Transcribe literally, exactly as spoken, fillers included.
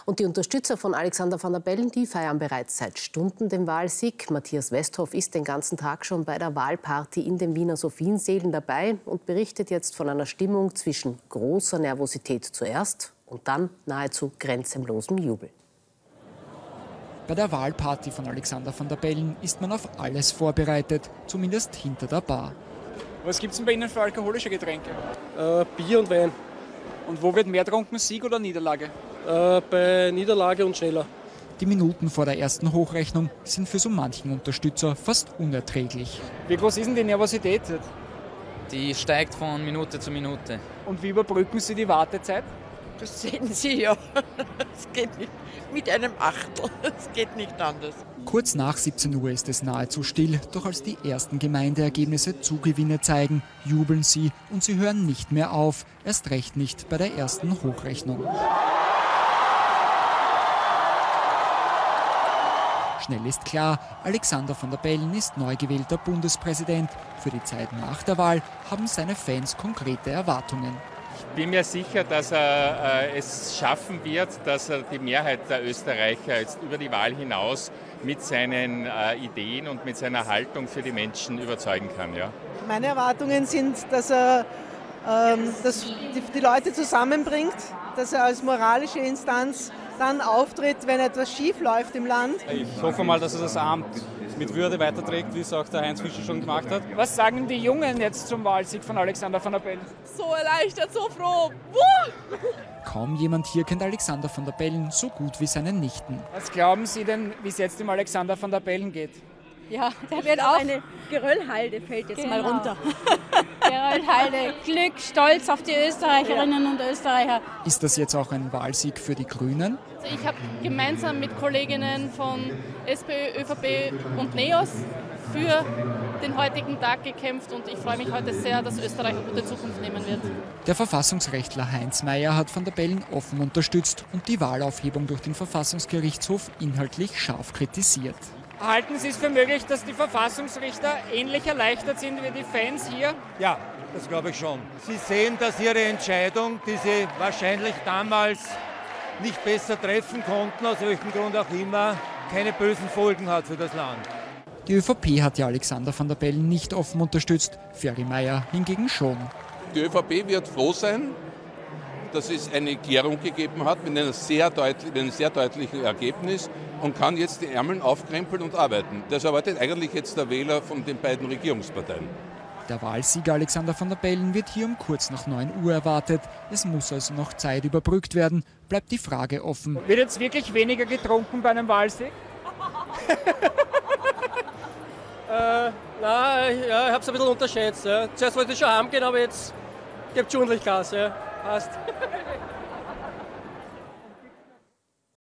Und die Unterstützer von Alexander Van der Bellen, die feiern bereits seit Stunden den Wahlsieg. Matthias Westhoff ist den ganzen Tag schon bei der Wahlparty in den Wiener Sophienseelen dabei und berichtet jetzt von einer Stimmung zwischen großer Nervosität zuerst und dann nahezu grenzenlosem Jubel. Bei der Wahlparty von Alexander Van der Bellen ist man auf alles vorbereitet, zumindest hinter der Bar. Was gibt es denn bei Ihnen für alkoholische Getränke? Äh, Bier und Wein. Und wo wird mehr getrunken, Sieg oder Niederlage? Äh, bei Niederlage und schneller. Die Minuten vor der ersten Hochrechnung sind für so manchen Unterstützer fast unerträglich. Wie groß ist denn die Nervosität? Die steigt von Minute zu Minute. Und wie überbrücken Sie die Wartezeit? Das sehen Sie ja. Es geht nicht mit einem Achtel. Es geht nicht anders. Kurz nach siebzehn Uhr ist es nahezu still, doch als die ersten Gemeindeergebnisse Zugewinne zeigen, jubeln sie und sie hören nicht mehr auf, erst recht nicht bei der ersten Hochrechnung. Schnell ist klar, Alexander Van der Bellen ist neu gewählter Bundespräsident. Für die Zeit nach der Wahl haben seine Fans konkrete Erwartungen. Ich bin mir sicher, dass er äh, es schaffen wird, dass er die Mehrheit der Österreicher jetzt über die Wahl hinaus mit seinen äh, Ideen und mit seiner Haltung für die Menschen überzeugen kann. Ja. Meine Erwartungen sind, dass er ähm, dass die, die Leute zusammenbringt, dass er als moralische Instanz dann auftritt, wenn etwas schief läuft im Land. Ich hoffe mal, dass er das Amt mit Würde weiterträgt, wie es auch der Heinz Fischer schon gemacht hat. Was sagen die Jungen jetzt zum Wahlsieg von Alexander Van der Bellen? So erleichtert, so froh. Wuh! Kaum jemand hier kennt Alexander Van der Bellen so gut wie seine Nichten. Was glauben Sie denn, wie es jetzt dem Alexander Van der Bellen geht? Ja, der wird auch eine Geröllhalde fällt jetzt genau. mal runter. Geröllhalde, Glück, Stolz auf die Österreicherinnen und Österreicher. Ist das jetzt auch ein Wahlsieg für die Grünen? Also ich habe gemeinsam mit Kolleginnen von SPÖ, ÖVP und NEOS für den heutigen Tag gekämpft und ich freue mich heute sehr, dass Österreich eine gute Zukunft nehmen wird. Der Verfassungsrechtler Heinz Mayer hat Van der Bellen offen unterstützt und die Wahlaufhebung durch den Verfassungsgerichtshof inhaltlich scharf kritisiert. Halten Sie es für möglich, dass die Verfassungsrichter ähnlich erleichtert sind wie die Fans hier? Ja, das glaube ich schon. Sie sehen, dass Ihre Entscheidung, die Sie wahrscheinlich damals nicht besser treffen konnten, aus welchem Grund auch immer, keine bösen Folgen hat für das Land. Die ÖVP hat ja Alexander Van der Bellen nicht offen unterstützt, Ferry Mayer hingegen schon. Die ÖVP wird froh sein, dass es eine Klärung gegeben hat mit, einer sehr deutlich, mit einem sehr deutlichen Ergebnis und kann jetzt die Ärmel aufkrempeln und arbeiten. Das erwartet eigentlich jetzt der Wähler von den beiden Regierungsparteien. Der Wahlsieger Alexander Van der Bellen wird hier um kurz nach neun Uhr erwartet. Es muss also noch Zeit überbrückt werden. Bleibt die Frage offen. Wird jetzt wirklich weniger getrunken bei einem Wahlsieg? äh, nein, ja, ich habe es ein bisschen unterschätzt. Ja. Zuerst wollte ich schon heimgehen, aber jetzt gibt es schon ordentlich Gas. Ja. Passt.